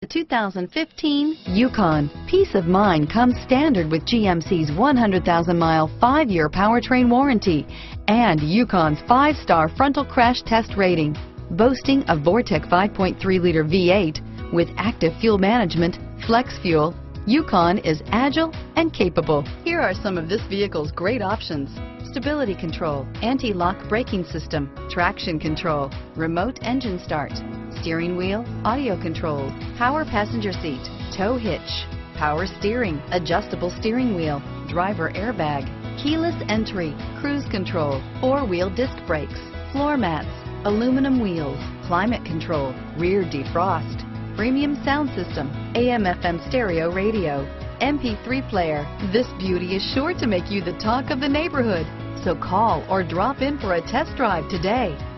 The 2015 Yukon. Peace of mind comes standard with GMC's 100,000-mile, 5-year powertrain warranty and Yukon's 5-star frontal crash test rating. Boasting a Vortec 5.3-liter V8 with active fuel management, flex fuel, Yukon is agile and capable. Here are some of this vehicle's great options: stability control, anti-lock braking system, traction control, remote engine start, steering wheel audio controls, power passenger seat, tow hitch, power steering, adjustable steering wheel, driver airbag, keyless entry, cruise control, 4-wheel disc brakes, floor mats, aluminum wheels, climate control, rear defrost, premium sound system, AM/FM stereo radio, MP3 player. This beauty is sure to make you the talk of the neighborhood. So call or drop in for a test drive today.